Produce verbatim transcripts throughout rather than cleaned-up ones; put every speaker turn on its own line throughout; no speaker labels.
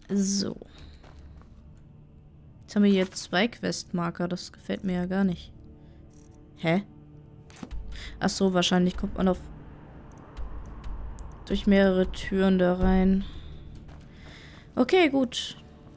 So. Jetzt haben wir hier zwei Questmarker. Das gefällt mir ja gar nicht. Hä? Ach so, wahrscheinlich kommt man auf durch mehrere Türen da rein. Okay, gut.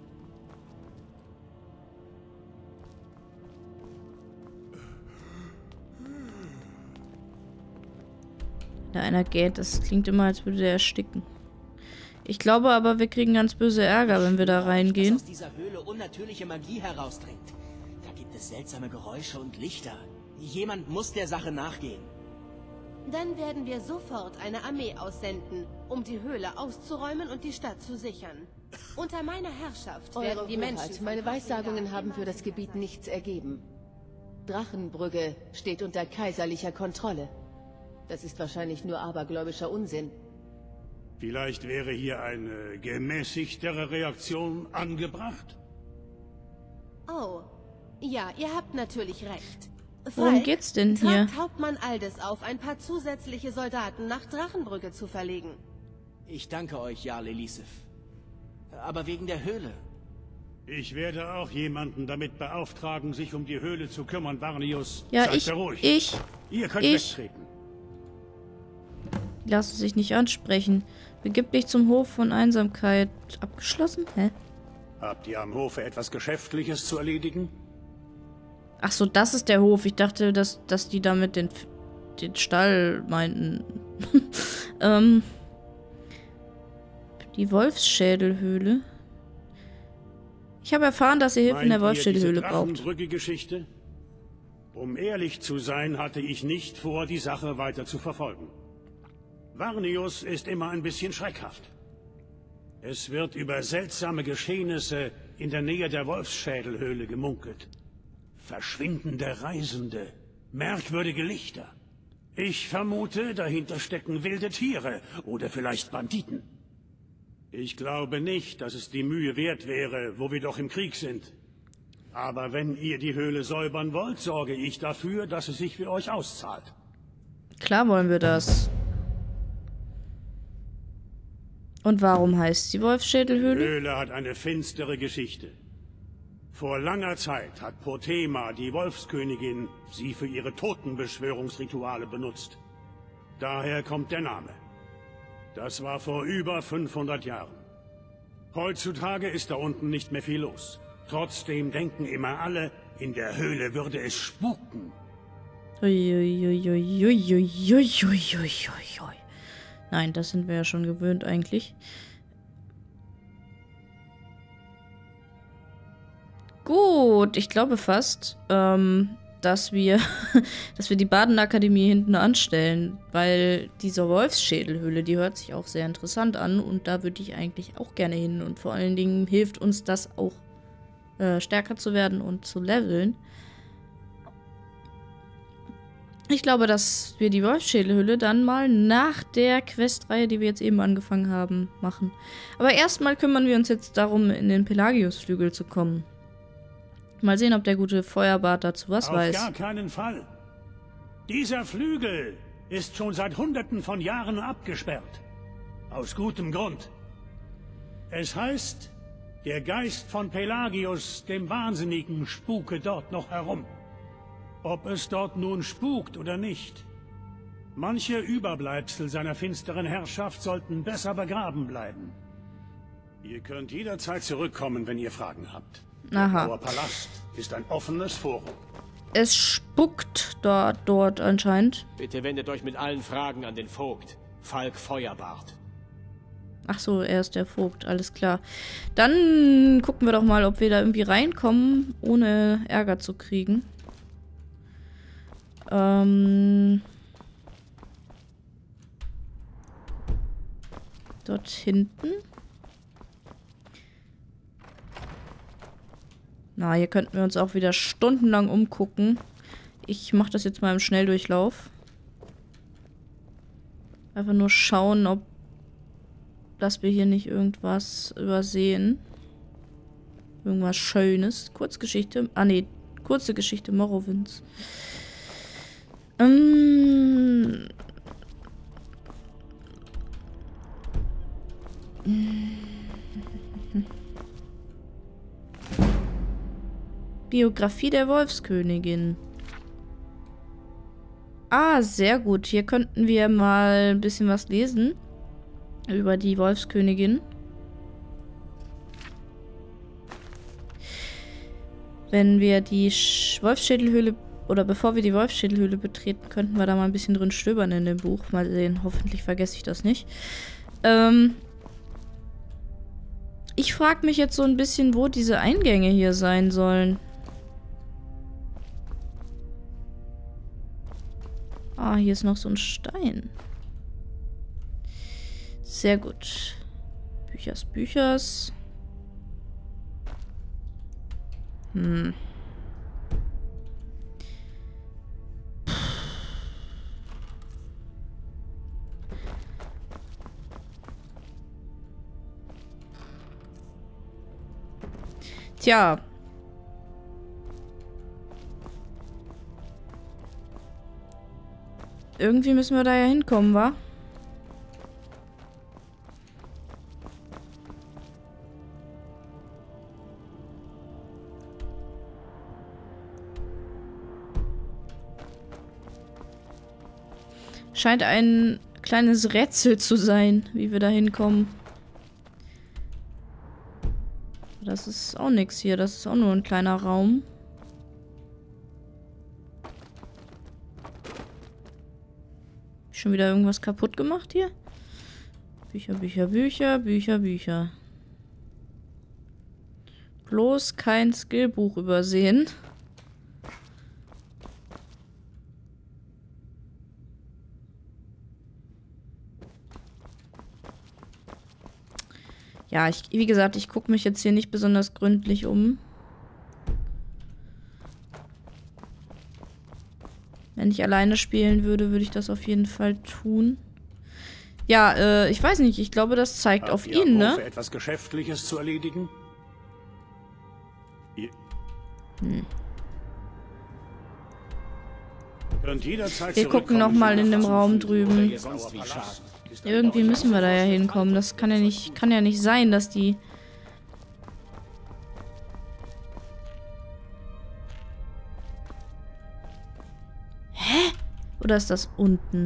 Da einer geht, das klingt immer, als würde der ersticken. Ich glaube aber, wir kriegen ganz böse Ärger, wenn wir da reingehen.
Dass aus dieser Höhle unnatürliche Magie herausdringt. Da gibt es seltsame Geräusche und Lichter. Jemand muss der Sache nachgehen.
Dann werden wir sofort eine Armee aussenden, um die Höhle auszuräumen und die Stadt zu sichern. Unter meiner Herrschaft werden
Eure
die
Hoheit,
Menschen...
meine Weissagungen haben für das Gebiet nichts ergeben. Drachenbrügge steht unter kaiserlicher Kontrolle. Das ist wahrscheinlich nur abergläubischer Unsinn.
Vielleicht wäre hier eine gemäßigtere Reaktion angebracht?
Oh, ja, ihr habt natürlich recht.
Worum
Falk,
geht's denn hier?
tragt Hauptmann Aldes auf, ein paar zusätzliche Soldaten nach Drachenbrücke zu verlegen.
Ich danke euch, Jarl Elisif. Aber wegen der Höhle.
Ich werde auch jemanden damit beauftragen, sich um die Höhle zu kümmern, Varnius.
Ja,
Seid
ich,
beruhigt.
ich,
Ihr könnt
ich.
wegtreten.
Lass sich nicht ansprechen. Begib dich zum Hof von Einsamkeit. Abgeschlossen? Hä?
Habt ihr am Hofe etwas Geschäftliches zu erledigen?
Ach so, das ist der Hof. Ich dachte, dass, dass die damit den, den Stall meinten. ähm. Die Wolfsschädelhöhle. Ich habe erfahren, dass ihr Hilfe in der Wolfsschädelhöhle braucht.
Geschichte? Um ehrlich zu sein, hatte ich nicht vor, die Sache weiter zu verfolgen. Varnius ist immer ein bisschen schreckhaft. Es wird über seltsame Geschehnisse in der Nähe der Wolfsschädelhöhle gemunkelt. Verschwindende Reisende, merkwürdige Lichter. Ich vermute, dahinter stecken wilde Tiere oder vielleicht Banditen. Ich glaube nicht, dass es die Mühe wert wäre, wo wir doch im Krieg sind. Aber wenn ihr die Höhle säubern wollt, sorge ich dafür, dass es sich für euch auszahlt.
Klar wollen wir das. Und warum heißt sie Wolfsschädelhöhle?
Die Höhle hat eine finstere Geschichte. Vor langer Zeit hat Pothema, die Wolfskönigin, sie für ihre Totenbeschwörungsrituale benutzt. Daher kommt der Name. Das war vor über fünfhundert Jahren. Heutzutage ist da unten nicht mehr viel los. Trotzdem denken immer alle, in der Höhle würde es spuken.
Uiuiuiuiuiuiuiuiui. Nein, das sind wir ja schon gewöhnt eigentlich. Gut, ich glaube fast, ähm, dass wir, dass wir die Badenakademie hinten anstellen, weil diese Wolfsschädelhöhle, die hört sich auch sehr interessant an und da würde ich eigentlich auch gerne hin und vor allen Dingen hilft uns das auch äh, stärker zu werden und zu leveln. Ich glaube, dass wir die Wolfsschädelhöhle dann mal nach der Questreihe, die wir jetzt eben angefangen haben, machen. Aber erstmal kümmern wir uns jetzt darum, in den Pelagiusflügel zu kommen. Mal sehen, ob der gute Feuerbart dazu was
Auf
weiß.
Auf gar keinen Fall. Dieser Flügel ist schon seit Hunderten von Jahren abgesperrt. Aus gutem Grund. Es heißt, der Geist von Pelagius, dem Wahnsinnigen, spuke dort noch herum. Ob es dort nun spukt oder nicht. Manche Überbleibsel seiner finsteren Herrschaft sollten besser begraben bleiben. Ihr könnt jederzeit zurückkommen, wenn ihr Fragen habt.
Aha.
Der Palast ist ein offenes Forum.
Es spuckt dort, dort anscheinend.
Bitte wendet euch mit allen Fragen an den Vogt, Falk Feuerbart.
Ach so, er ist der Vogt, alles klar. Dann gucken wir doch mal, ob wir da irgendwie reinkommen, ohne Ärger zu kriegen. Ähm... Dort hinten. Na, hier könnten wir uns auch wieder stundenlang umgucken. Ich mache das jetzt mal im Schnelldurchlauf. Einfach nur schauen, ob dass wir hier nicht irgendwas übersehen. Irgendwas Schönes. Kurzgeschichte. Ah, nee. Kurze Geschichte Morrowinds. Ähm... Biografie der Wolfskönigin. Ah, sehr gut. Hier könnten wir mal ein bisschen was lesen über die Wolfskönigin. Wenn wir die Sch- Wolfsschädelhöhle, oder bevor wir die Wolfsschädelhöhle betreten, könnten wir da mal ein bisschen drin stöbern in dem Buch. Mal sehen, hoffentlich vergesse ich das nicht. Ähm ich frage mich jetzt so ein bisschen, wo diese Eingänge hier sein sollen. Ah, hier ist noch so ein Stein. Sehr gut. Büchers, Büchers. Hm. Tja. Irgendwie müssen wir da ja hinkommen, wa? Scheint ein kleines Rätsel zu sein, wie wir da hinkommen. Das ist auch nichts hier. Das ist auch nur ein kleiner Raum. Schon wieder irgendwas kaputt gemacht hier? Bücher, Bücher, Bücher, Bücher, Bücher. Bloß kein Skillbuch übersehen. Ja, ich, wie gesagt, ich gucke mich jetzt hier nicht besonders gründlich um. Wenn ich alleine spielen würde, würde ich das auf jeden Fall tun. Ja, äh, ich weiß nicht. Ich glaube, das zeigt
Habt
auf
ihr
ihn, ne?
Hofe etwas Geschäftliches zu erledigen? Ihr
Hm.
könnt jederzeit
Wir gucken
zurückkommen,
nochmal in dem
wenn
Raum
ihr
drüben.
Ihr sonst wie Schaden.
Irgendwie müssen wir da ja hinkommen. Das kann ja nicht, kann ja nicht sein, dass die... Hä? Oder ist das unten?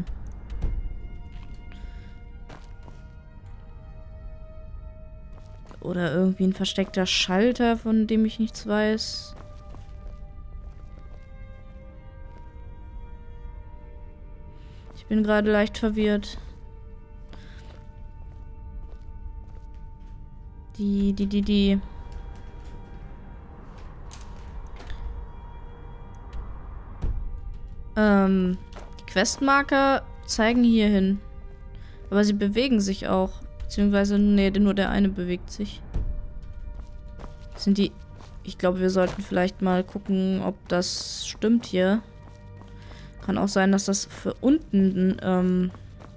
Oder irgendwie ein versteckter Schalter, von dem ich nichts weiß. Ich bin gerade leicht verwirrt. Die, die, die, die. Ähm, die Questmarker zeigen hier hin. Aber sie bewegen sich auch. Beziehungsweise, nee, nur der eine bewegt sich. Sind die... Ich glaube, wir sollten vielleicht mal gucken, ob das stimmt hier. Kann auch sein, dass das für unten ähm,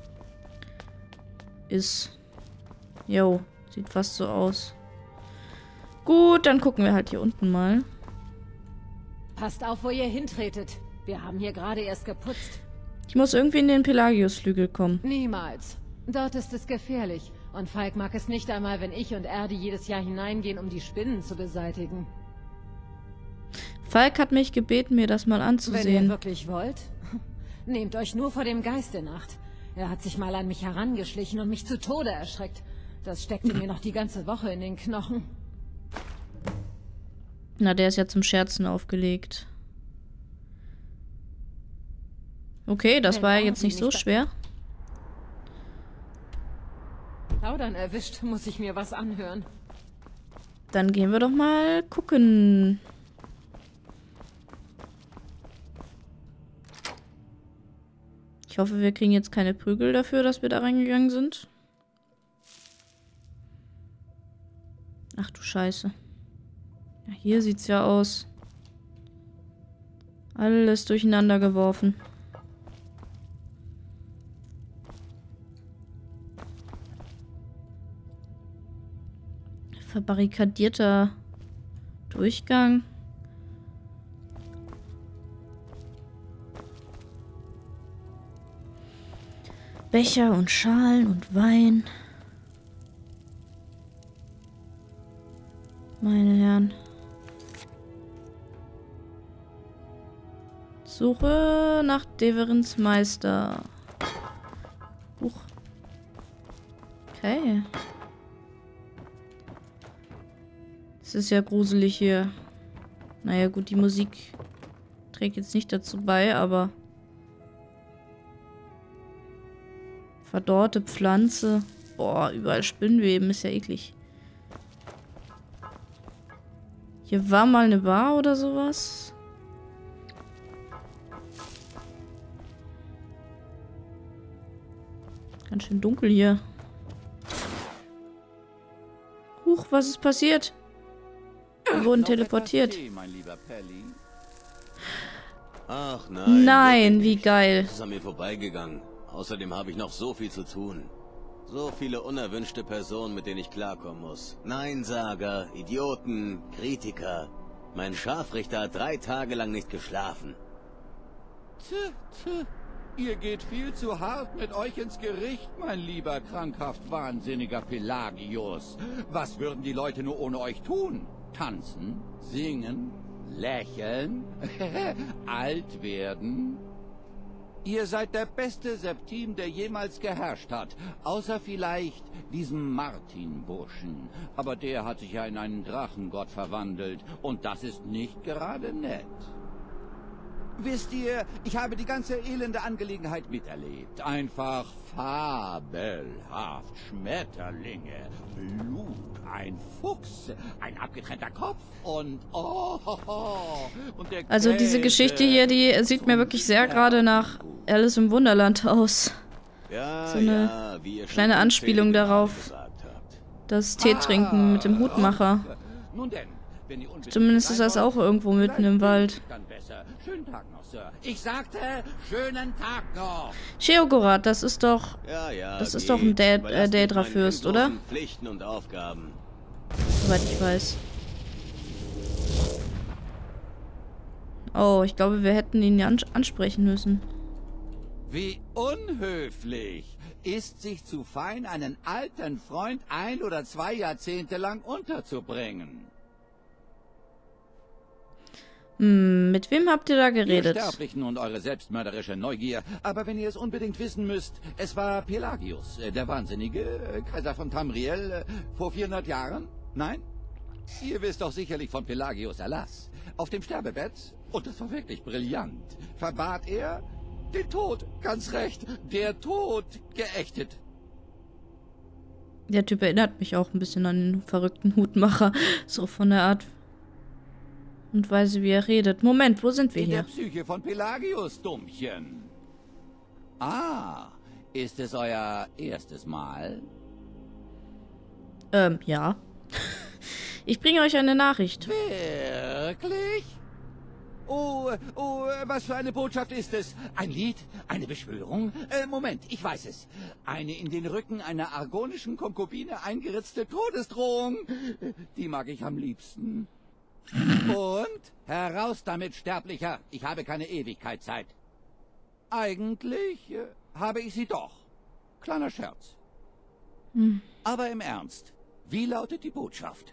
ist. Jo, sieht fast so aus. Gut, dann gucken wir halt hier unten mal.
Passt auf, wo ihr hintretet. Wir haben hier gerade erst geputzt.
Ich muss irgendwie in den Pelagius-Flügel kommen.
Niemals. Dort ist es gefährlich. Und Falk mag es nicht einmal, wenn ich und Erdi jedes Jahr hineingehen, um die Spinnen zu beseitigen.
Falk hat mich gebeten, mir das mal
Wenn
anzusehen.
ihr wirklich wollt, nehmt euch nur vor dem Geist in Acht. Er hat sich mal an mich herangeschlichen und mich zu Tode erschreckt. Das steckte mir noch die ganze Woche in den Knochen.
Na, der ist ja zum Scherzen aufgelegt. Okay, das
Wenn
war ja
Erdi
jetzt nicht so
nicht-
schwer.
Zaudern erwischt, muss ich mir was anhören.
Dann gehen wir doch mal gucken. Ich hoffe, wir kriegen jetzt keine Prügel dafür, dass wir da reingegangen sind. Ach du Scheiße. Ja, hier sieht's ja aus. Alles durcheinander geworfen. Verbarrikadierter Durchgang. Becher und Schalen und Wein. Meine Herren. Suche nach Deverins Meister. Huch. Okay. Es ist ja gruselig hier. Naja gut, die Musik trägt jetzt nicht dazu bei, aber... Verdorrte Pflanze. Boah, überall Spinnweben, ist ja eklig. Hier war mal eine Bar oder sowas. Ganz schön dunkel hier. Huch, was ist passiert? Wir wurden teleportiert.
Ach nein.
Nein, wie geil.
Das ist an mir vorbeigegangen. Außerdem habe ich noch so viel zu tun. So viele unerwünschte Personen, mit denen ich klarkommen muss. Neinsager, Idioten, Kritiker. Mein Scharfrichter hat drei Tage lang nicht geschlafen.
Tch, tch. Ihr geht viel zu hart mit euch ins Gericht, mein lieber krankhaft wahnsinniger Pelagius. Was würden die Leute nur ohne euch tun? Tanzen? Singen? Lächeln? Alt werden? Ihr seid der beste Septim, der jemals geherrscht hat. Außer vielleicht diesem Martin-Burschen. Aber der hat sich ja in einen Drachengott verwandelt. Und das ist nicht gerade nett. Wisst ihr, ich habe die ganze elende Angelegenheit miterlebt. Einfach fabelhaft. Schmetterlinge, Blut, ein Fuchs, ein abgetrennter Kopf und oh, oh, oh und der
Also diese Geschichte hier, die sieht mir wirklich sehr gerade nach Alice im Wunderland aus.
Ja,
so eine
ja, wie ihr schon
kleine Anspielung darauf,
gesagt habt.
das Teetrinken mit dem Hutmacher.
Nun denn, wenn ihr unbedingt
Zumindest ist das
sein
auch
wollt,
irgendwo mitten im Wald.
dann besser. Schönen Tag noch, Sir. Ich sagte, schönen Tag noch.
Sheogorath, das ist doch...
Ja, ja,
Das ist
geht.
doch ein Dä-
Überlasst
äh,
mich
Daedra-Fürst,
meinen
oder?
endlosen Pflichten und Aufgaben.
Soweit ich weiß. Oh, ich glaube, wir hätten ihn ja ans ansprechen müssen.
Wie unhöflich. Ist sich zu fein, einen alten Freund ein oder zwei Jahrzehnte lang unterzubringen.
Hm, mit wem habt ihr da geredet?
Ihr Sterblichen und eure selbstmörderische Neugier. Aber wenn ihr es unbedingt wissen müsst, es war Pelagius, äh, der Wahnsinnige, äh, Kaiser von Tamriel, äh, vor vierhundert Jahren? Nein? Ihr wisst doch sicherlich von Pelagius Erlass. Auf dem Sterbebett, und das war wirklich brillant, verbat er den Tod, ganz recht, der Tod geächtet.
Der Typ erinnert mich auch ein bisschen an den verrückten Hutmacher. So von der Art und Weise, wie er redet. Moment, wo sind wir
In
hier?
der Psyche von Pelagius, Dummchen. Ah, ist es euer erstes Mal?
Ähm, ja. Ich bringe euch eine Nachricht.
Wirklich? Oh, oh, was für eine Botschaft ist es? Ein Lied? Eine Beschwörung? Äh, Moment, ich weiß es. Eine in den Rücken einer argonischen Konkubine eingeritzte Todesdrohung. Die mag ich am liebsten. Und? Heraus damit, Sterblicher. Ich habe keine Ewigkeitszeit. Eigentlich äh, habe ich sie doch. Kleiner Scherz.
Hm.
Aber im Ernst, wie lautet die Botschaft?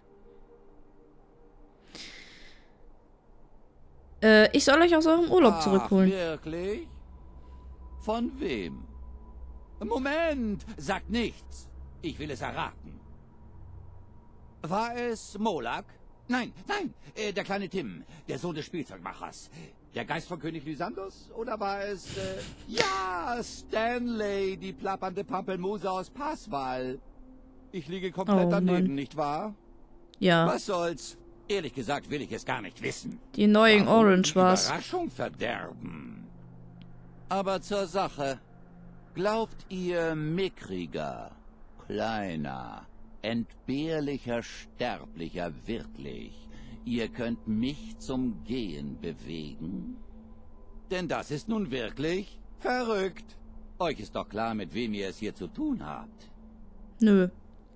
Äh, ich soll euch aus eurem Urlaub
Ach,
zurückholen.
wirklich? Von wem? Moment, sagt nichts. Ich will es erraten. War es Molak? Nein, nein, äh, der kleine Tim, der Sohn des Spielzeugmachers. Der Geist von König Lysandos? Oder war es, äh, ja, Stanley, die plappernde Pampelmuse aus Passwall? Ich liege komplett
Oh,
daneben,
Mann.
nicht wahr?
Ja,
Was soll's? Ehrlich gesagt will ich es gar nicht wissen.
die neuen
Warum
Orange
die
war's.
Überraschung verderben. Aber zur Sache. Glaubt ihr mickriger, kleiner, entbehrlicher Sterblicher wirklich, ihr könnt mich zum Gehen bewegen? Denn das ist nun wirklich verrückt. Euch ist doch klar, mit wem ihr es hier zu tun habt.
Nö.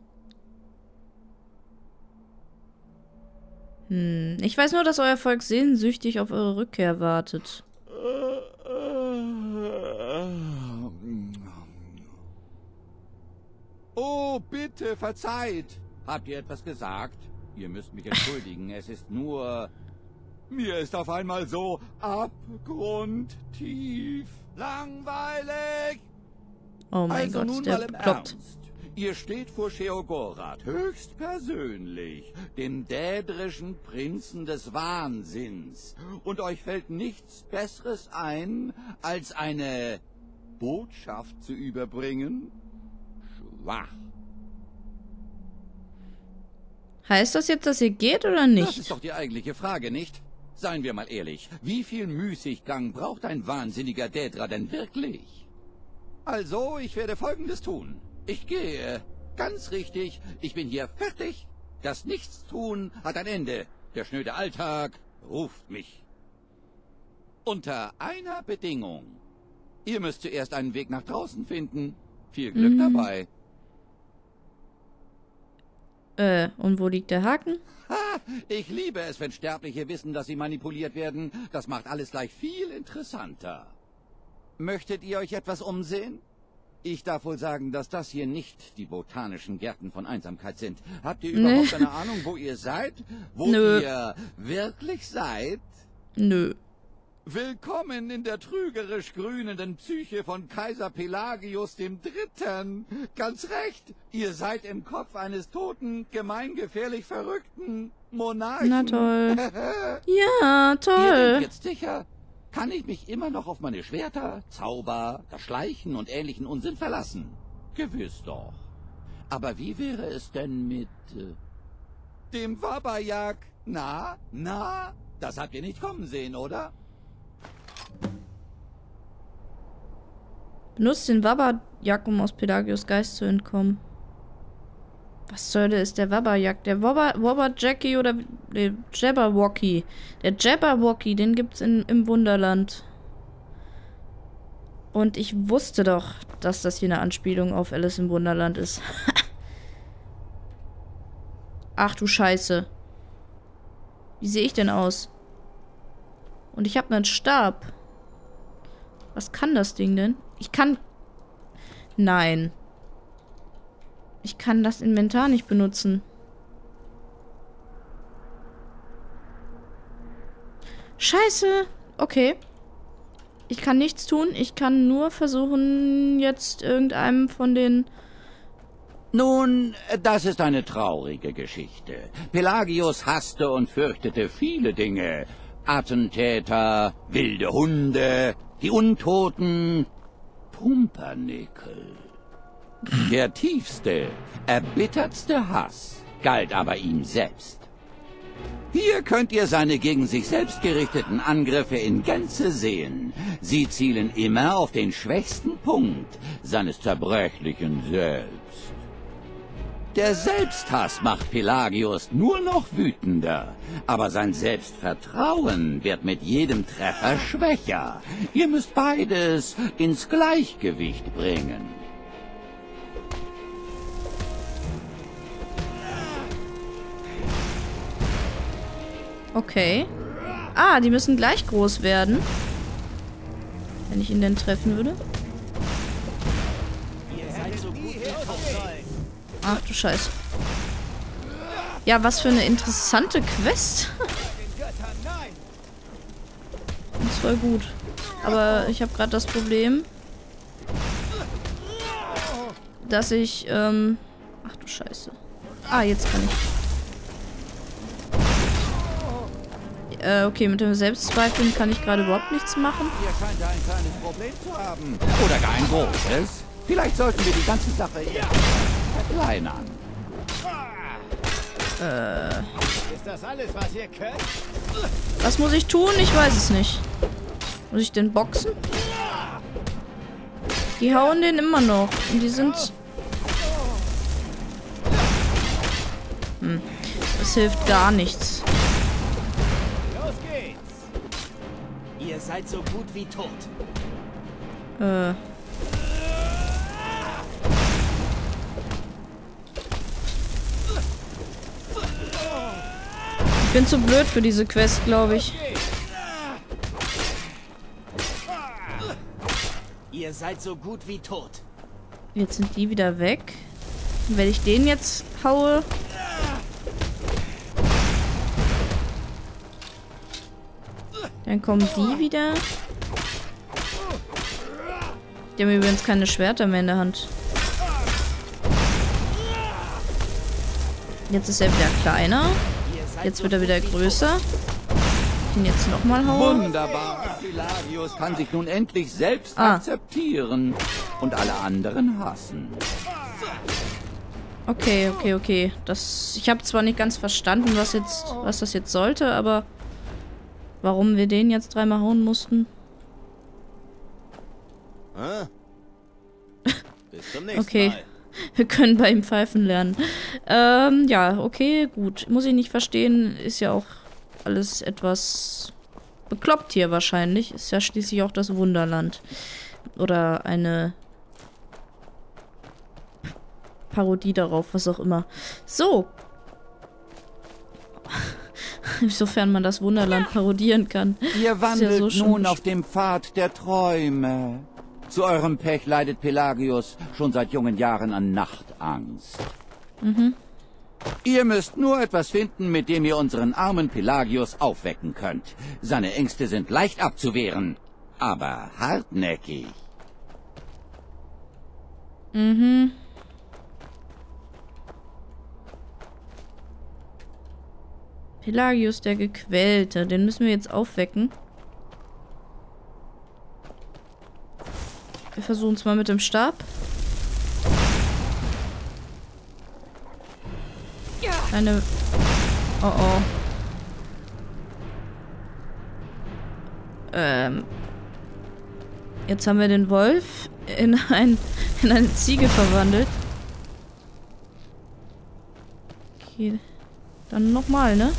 Hm, ich weiß nur, dass euer Volk sehnsüchtig auf eure Rückkehr wartet.
Oh, bitte, verzeiht. Habt ihr etwas gesagt? Ihr müsst mich entschuldigen, es ist nur... Mir ist auf einmal so abgrundtief langweilig.
Oh mein
also
Gott,
nun
der
mal im
ploppt.
Ernst. Ihr steht vor Sheogorath höchstpersönlich, dem dädrischen Prinzen des Wahnsinns. Und euch fällt nichts Besseres ein, als eine Botschaft zu überbringen? Schwach.
Heißt das jetzt, dass ihr geht oder nicht?
Das ist doch die eigentliche Frage, nicht? Seien wir mal ehrlich, wie viel Müßiggang braucht ein wahnsinniger Dädra denn wirklich? Also, ich werde Folgendes tun. Ich gehe. Ganz richtig, ich bin hier fertig. Das Nichtstun hat ein Ende. Der schnöde Alltag ruft mich. Unter einer Bedingung. Ihr müsst zuerst einen Weg nach draußen finden. Viel Glück
Mhm.
dabei.
Äh, und wo liegt der Haken?
Ha, ich liebe es, wenn Sterbliche wissen, dass sie manipuliert werden. Das macht alles gleich viel interessanter. Möchtet ihr euch etwas umsehen? Ich darf wohl sagen, dass das hier nicht die botanischen Gärten von Einsamkeit sind. Habt ihr
Nee.
überhaupt eine Ahnung, wo ihr seid? Wo
Nö.
ihr wirklich seid?
Nö.
Willkommen in der trügerisch grünenden Psyche von Kaiser Pelagius dem Dritten. Ganz recht, ihr seid im Kopf eines toten, gemeingefährlich verrückten Monarchen.
Na toll. Ja,
Ihr denkt
toll.
jetzt sicher, kann ich mich immer noch auf meine Schwerter, Zauber, das Schleichen und ähnlichen Unsinn verlassen? Gewiss doch. Aber wie wäre es denn mit äh, dem Wabajak? Na, na, das habt ihr nicht kommen sehen, oder?
Benutzt den Wabajak, um aus Pelagius Geist zu entkommen. Was soll der ist der Wabajak? Der Wabajaki oder der Jabberwocky. Der Jabberwocky, den gibt's in, im Wunderland. Und ich wusste doch, dass das hier eine Anspielung auf Alice im Wunderland ist. Ach du Scheiße. Wie sehe ich denn aus? Und ich habe einen Stab. Was kann das Ding denn? Ich kann... Nein. Ich kann das Inventar nicht benutzen. Scheiße. Okay. Ich kann nichts tun. Ich kann nur versuchen, jetzt irgendeinem von den...
Nun, das ist eine traurige Geschichte. Pelagius hasste und fürchtete viele Dinge. Attentäter, wilde Hunde, die Untoten, Pumpernickel. Der tiefste, erbittertste Hass galt aber ihm selbst. Hier könnt ihr seine gegen sich selbst gerichteten Angriffe in Gänze sehen. Sie zielen immer auf den schwächsten Punkt seines zerbrechlichen Selbst. Der Selbsthass macht Pelagius nur noch wütender, aber sein Selbstvertrauen wird mit jedem Treffer schwächer. Ihr müsst beides ins Gleichgewicht bringen.
Okay. Ah, die müssen gleich groß werden. Wenn ich ihn denn treffen würde.
Ihr seid so gut wie tot.
Ach du Scheiße. Ja, was für eine interessante Quest. Das ist voll gut. Aber ich habe gerade das Problem, dass ich, ähm... Ach du Scheiße. Ah, jetzt kann ich. Äh, okay, mit dem Selbstzweifeln kann ich gerade überhaupt nichts machen.
Ihr scheint ein kleines Problem zu haben. Oder gar ein großes. Vielleicht sollten wir die ganze Sache eher verkleinern.
Äh...
Ist das alles, was ihr könnt?
Was muss ich tun? Ich weiß es nicht. Muss ich den boxen? Die hauen den immer noch. Und die sind... Hm. Das hilft gar nichts.
Los geht's! Ihr seid so gut wie tot.
Äh... Ich bin zu blöd für diese Quest, glaube ich.
Ihr seid so gut wie tot.
Jetzt sind die wieder weg. Und wenn ich den jetzt haue... Dann kommen die wieder. Die haben übrigens keine Schwerter mehr in der Hand. Jetzt ist er wieder kleiner. Jetzt wird er wieder größer. Ich ihn jetzt nochmal hauen.
Wunderbar. Pelagius kann sich nun endlich selbst
Ah.
akzeptieren und alle anderen hassen.
Okay, okay, okay. Das, ich habe zwar nicht ganz verstanden, was jetzt, was das jetzt sollte, aber warum wir den jetzt dreimal hauen mussten.
Hä? Bis zum nächsten
Okay.
Mal.
Wir können bei ihm pfeifen lernen. Ähm, ja, okay, gut. Muss ich nicht verstehen. Ist ja auch alles etwas bekloppt hier wahrscheinlich. Ist ja schließlich auch das Wunderland. Oder eine Parodie darauf, was auch immer. So. Insofern man das Wunderland parodieren kann.
Ihr
Ist
wandelt
ja so schon
nun
besch-
auf dem Pfad der Träume. Zu eurem Pech leidet Pelagius schon seit jungen Jahren an Nachtangst.
Mhm.
Ihr müsst nur etwas finden, mit dem ihr unseren armen Pelagius aufwecken könnt. Seine Ängste sind leicht abzuwehren, aber hartnäckig.
Mhm. Pelagius der Gequälte. Den müssen wir jetzt aufwecken. Wir versuchen es mal mit dem Stab. Eine... Oh oh. Ähm... Jetzt haben wir den Wolf in, ein, in eine Ziege verwandelt. Okay. Dann nochmal, ne?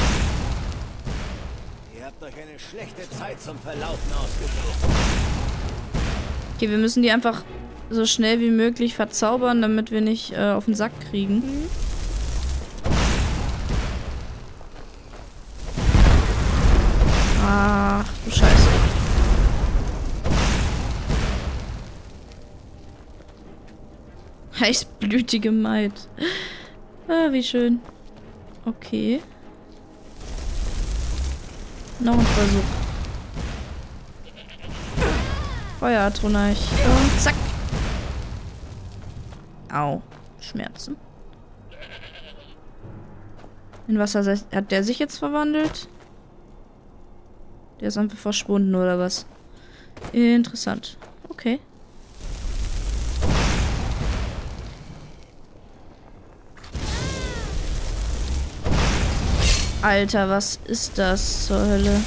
Ihr habt euch eine schlechte Zeit zum Verlaufen ausgesucht.
Okay, wir müssen die einfach so schnell wie möglich verzaubern, damit wir nicht äh, auf den Sack kriegen. Ach, du Scheiße. Heißblütige Maid. Ah, wie schön. Okay. Noch ein Versuch. Feueratronach. Und zack. Au. Schmerzen. In was hat er- hat der sich jetzt verwandelt? Der ist einfach verschwunden, oder was? Interessant. Okay. Alter, was ist das zur Hölle?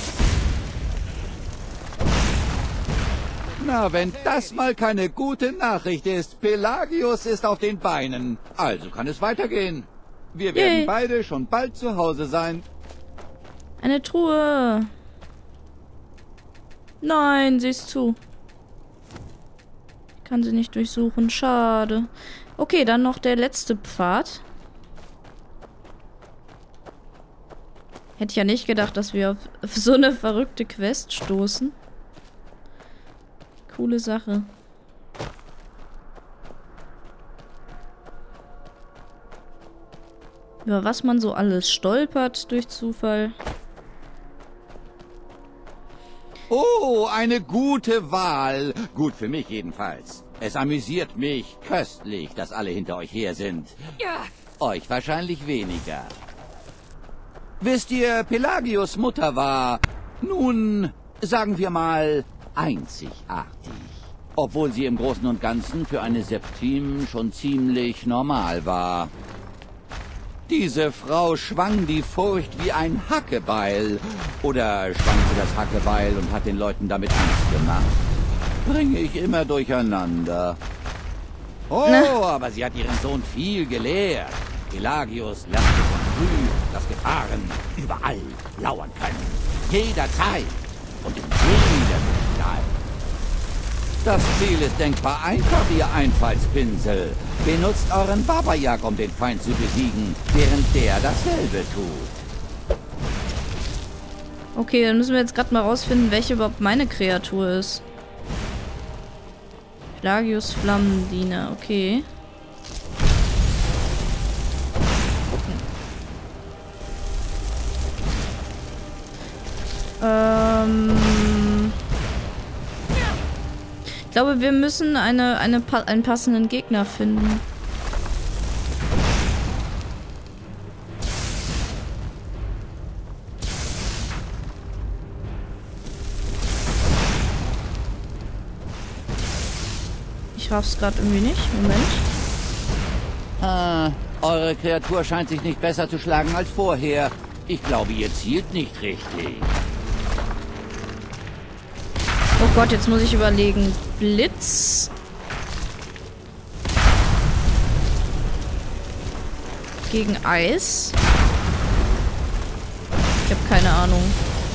Na, wenn das mal keine gute Nachricht ist. Pelagius ist auf den Beinen. Also kann es weitergehen. Wir werden
Yay.
beide schon bald zu Hause sein.
Eine Truhe. Nein, sie ist zu. Ich kann sie nicht durchsuchen. Schade. Okay, dann noch der letzte Pfad. Hätte ich ja nicht gedacht, dass wir auf, auf so eine verrückte Quest stoßen. Coole Sache. Über was man so alles stolpert durch Zufall.
Oh, eine gute Wahl. Gut für mich jedenfalls. Es amüsiert mich köstlich, dass alle hinter euch her sind. Euch wahrscheinlich weniger. Wisst ihr, Pelagius' Mutter war, nun, sagen wir mal, einzigartig. Obwohl sie im Großen und Ganzen für eine Septim schon ziemlich normal war. Diese Frau schwang die Furcht wie ein Hackebeil. Oder schwang sie das Hackebeil und hat den Leuten damit Angst gemacht? Bringe ich immer durcheinander. Oh,
Na.
aber sie hat ihren Sohn viel gelehrt. Pelagius lernte schon früh, dass Gefahren überall lauern können. Jederzeit und in jeder Gestalt. Das Ziel ist denkbar einfach, ihr Einfallspinsel. Benutzt euren Baba-Jag, um den Feind zu besiegen, während der dasselbe tut.
Okay, dann müssen wir jetzt gerade mal rausfinden, welche überhaupt meine Kreatur ist. Pelagius Flammendiener, okay. Gucken. Äh. Ähm... Ich glaube, wir müssen eine, eine, einen passenden Gegner finden. Ich raff's gerade irgendwie nicht. Moment.
Ah, eure Kreatur scheint sich nicht besser zu schlagen als vorher. Ich glaube, ihr zielt nicht richtig.
Oh Gott, jetzt muss ich überlegen. Blitz. Gegen Eis. Ich habe keine Ahnung.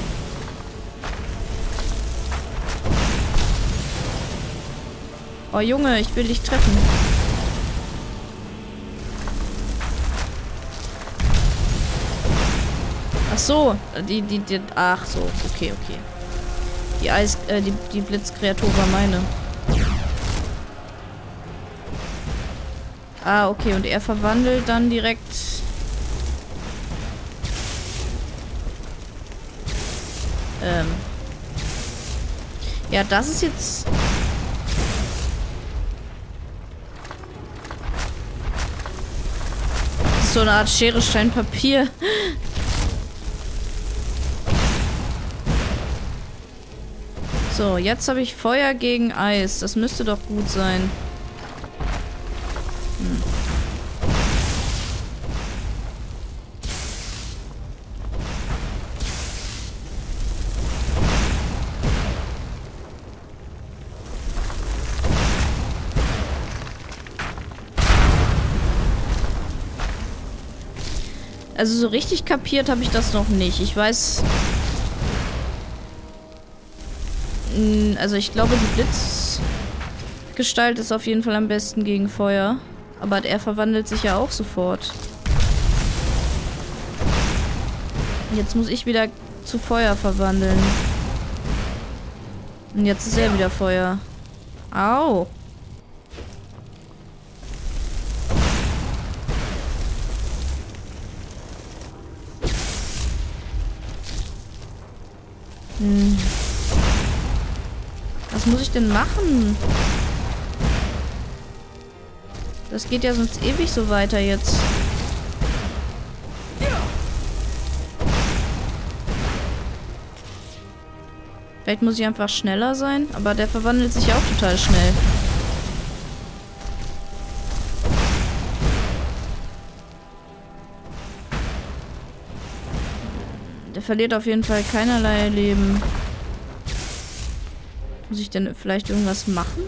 Oh Junge, ich will dich treffen. Ach so, die, die, die, ach so, okay, okay. Die Eis, äh, die, die Blitzkreatur war meine. Ah, okay, und er verwandelt dann direkt... Ähm... Ja, das ist jetzt... Das ist so eine Art Schere, Stein, Papier. So, jetzt habe ich Feuer gegen Eis. Das müsste doch gut sein. Hm. Also so richtig kapiert habe ich das noch nicht. Ich weiß... Also ich glaube, die Blitzgestalt ist auf jeden Fall am besten gegen Feuer. Aber er verwandelt sich ja auch sofort. Jetzt muss ich wieder zu Feuer verwandeln. Und jetzt ist er wieder Feuer. Au! Hm. Was muss ich denn machen? Das geht ja sonst ewig so weiter jetzt. Vielleicht muss ich einfach schneller sein, aber der verwandelt sich ja auch total schnell. Der verliert auf jeden Fall keinerlei Leben. Muss ich denn vielleicht irgendwas machen?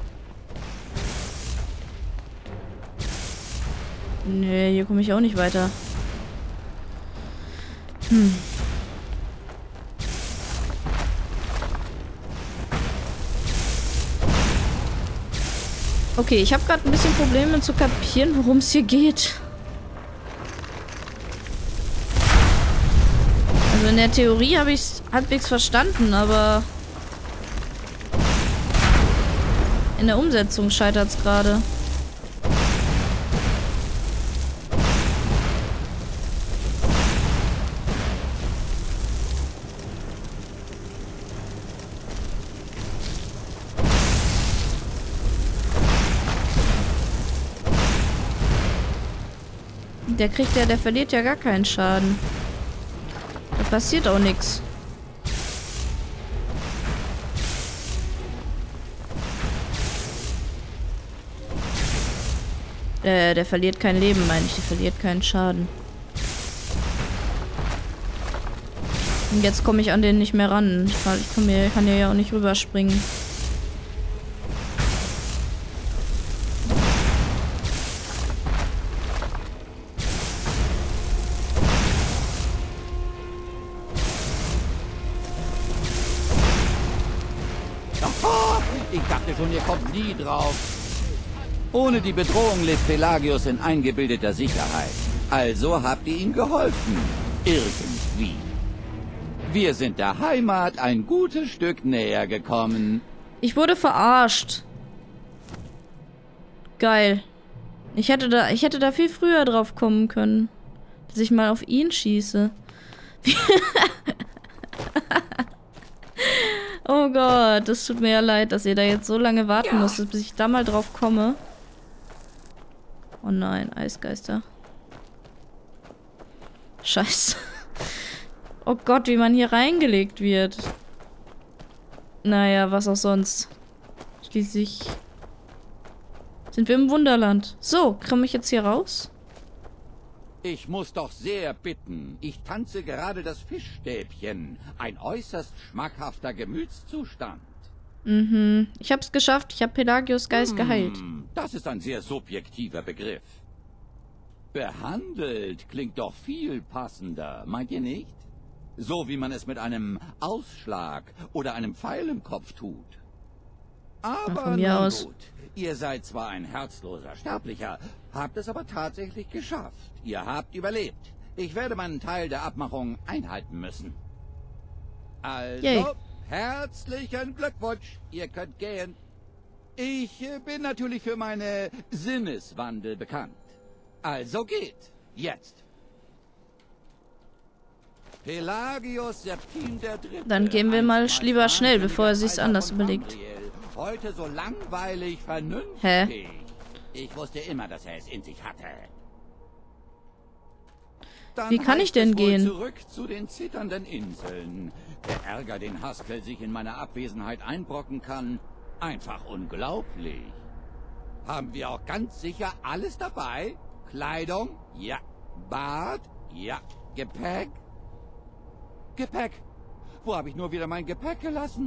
Nee, hier komme ich auch nicht weiter. Hm. Okay, ich habe gerade ein bisschen Probleme zu kapieren, worum es hier geht. Also in der Theorie habe ich es halbwegs verstanden, aber in der Umsetzung scheitert es gerade. Der kriegt ja, der verliert ja gar keinen Schaden. Da passiert auch nichts. Äh, der verliert kein Leben, meine ich. Der verliert keinen Schaden. Und jetzt komme ich an den nicht mehr ran. Ich kann, ich kann, mir, kann ja auch nicht rüberspringen.
Ich dachte schon, ihr kommt nie drauf. Ohne die Bedrohung lebt Pelagius in eingebildeter Sicherheit. Also habt ihr ihm geholfen. Irgendwie. Wir sind der Heimat ein gutes Stück näher gekommen.
Ich wurde verarscht. Geil. Ich hätte da, ich hätte da viel früher drauf kommen können. Dass ich mal auf ihn schieße. Oh Gott, das tut mir ja leid, dass ihr da jetzt so lange warten musstet, bis ich da mal drauf komme. Oh nein, Eisgeister. Scheiße. Oh Gott, wie man hier reingelegt wird. Naja, was auch sonst. Schließlich sind wir im Wunderland. So, komme ich jetzt hier raus?
Ich muss doch sehr bitten. Ich tanze gerade das Fischstäbchen. Ein äußerst schmackhafter Gemütszustand.
Mhm. Ich hab's geschafft. Ich habe Pelagios Geist
Hm,
geheilt.
Das ist ein sehr subjektiver Begriff. Behandelt klingt doch viel passender, meint ihr nicht? So wie man es mit einem Ausschlag oder einem Pfeil im Kopf tut. Aber
von mir
nun
aus.
gut. Ihr seid zwar ein herzloser Sterblicher, habt es aber tatsächlich geschafft. Ihr habt überlebt. Ich werde meinen Teil der Abmachung einhalten müssen. Also,
Yay.
herzlichen Glückwunsch. Ihr könnt gehen. Ich äh, bin natürlich für meine Sinneswandel bekannt. Also geht. Jetzt. Pelagius Septim der Dritte.
Dann gehen wir mal
einst mein
lieber schnell,
wahnsinniger
bevor er sich's
Kaiser
anders
von
überlegt.
Tamriel. Heute so langweilig vernünftig.
Hä?
Ich wusste immer, dass er es in sich hatte. Dann
Wie kann ich
heißt
denn
es wohl
gehen?
Zurück zu den zitternden Inseln. Der Ärger, den Haskell sich in meiner Abwesenheit einbrocken kann, einfach unglaublich. Haben wir auch ganz sicher alles dabei? Kleidung? Ja. Bad? Ja. Gepäck? Gepäck. Wo habe ich nur wieder mein Gepäck gelassen?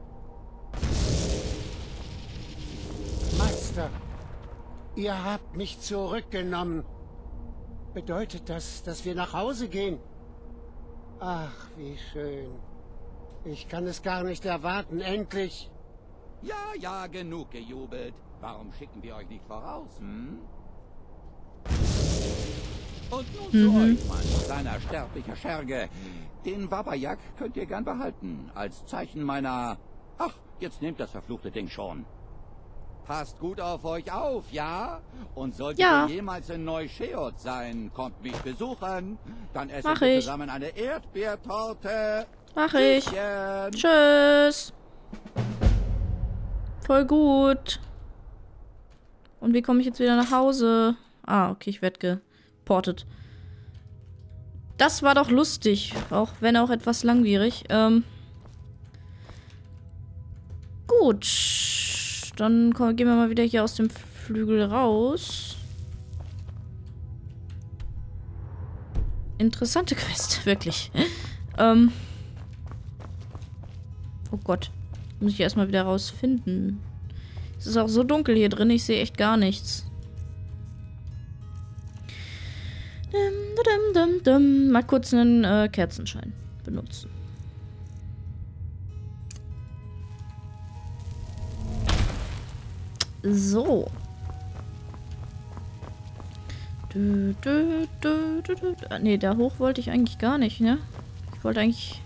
Meister, ihr habt mich zurückgenommen. Bedeutet das, dass wir nach Hause gehen? Ach, wie schön. Ich kann es gar nicht erwarten, endlich.
Ja, ja, genug gejubelt. Warum schicken wir euch nicht voraus, hm? Und nun zu
Mhm.
euch, mein kleiner sterblicher Scherge. Den Wabajak könnt ihr gern behalten, als Zeichen meiner... Ach, jetzt nehmt das verfluchte Ding schon. Passt gut auf euch auf, ja? Und solltet
Ja.
ihr jemals in Neuscheot sein, kommt mich besuchen. Dann essen
Mach
wir
ich.
zusammen eine Erdbeertorte.
Mach ich.
Tschüsschen.
Tschüss. Voll gut. Und wie komme ich jetzt wieder nach Hause? Ah, okay, ich werde geportet. Das war doch lustig, auch wenn auch etwas langwierig. Ähm gut. Dann komm, gehen wir mal wieder hier aus dem Flügel raus. Interessante Quest, wirklich. ähm oh Gott. Muss ich erstmal wieder rausfinden. Es ist auch so dunkel hier drin, ich sehe echt gar nichts. Dum, dum, dum, dum. Mal kurz einen äh, Kerzenschein benutzen. So. Du, du, du, du, du. Ah, nee, da hoch wollte ich eigentlich gar nicht, ne? Ich wollte eigentlich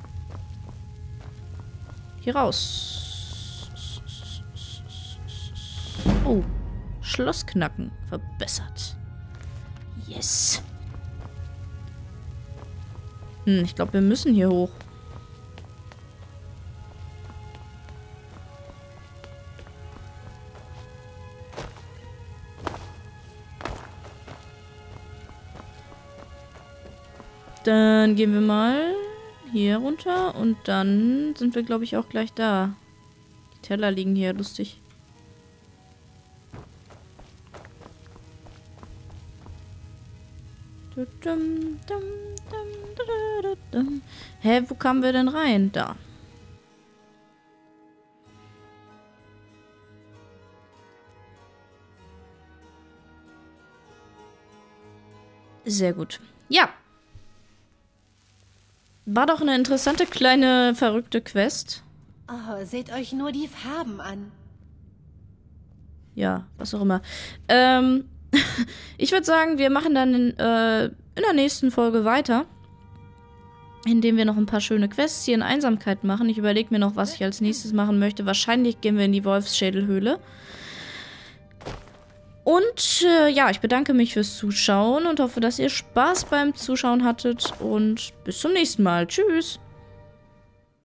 hier raus. Oh. Schloss knacken. Verbessert. Yes. Hm, ich glaube, wir müssen hier hoch. Dann gehen wir mal hier runter und dann sind wir, glaube ich, auch gleich da. Die Teller liegen hier, lustig. Hä, wo kamen wir denn rein? Da. Sehr gut. Ja. War doch eine interessante, kleine, verrückte Quest.
Oh, seht euch nur die Farben an.
Ja, was auch immer. Ähm, ich würde sagen, wir machen dann in, äh, in der nächsten Folge weiter. Indem wir noch ein paar schöne Quests hier in Einsamkeit machen. Ich überlege mir noch, was ich als nächstes machen möchte. Wahrscheinlich gehen wir in die Wolfsschädelhöhle. Und äh, ja, ich bedanke mich fürs Zuschauen und hoffe, dass ihr Spaß beim Zuschauen hattet. Und bis zum nächsten Mal. Tschüss.